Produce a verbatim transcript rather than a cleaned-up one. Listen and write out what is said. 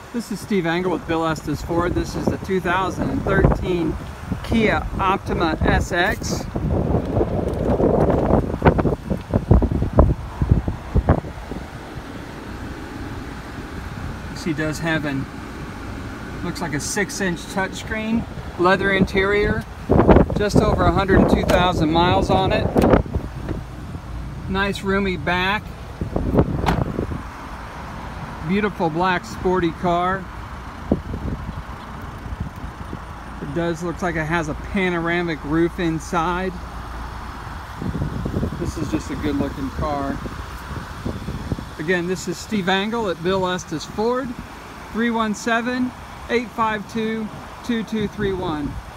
This is Steve Engel with Bill Estes Ford. This is the two thousand thirteen Kia Optima S X. She does have an, looks like a six inch touchscreen, leather interior, just over one hundred two thousand miles on it. Nice roomy back. Beautiful black sporty car. It does look like it has a panoramic roof inside. This is just a good looking car. Again, this is Steve Engel at Bill Estes Ford, three one seven, eight five two, two two three one.